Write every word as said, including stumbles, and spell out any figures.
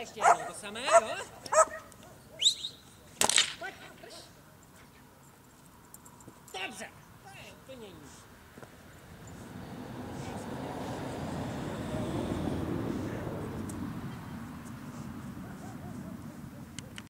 ještě jednou to samé, jo? Pojď, drž. Dobře.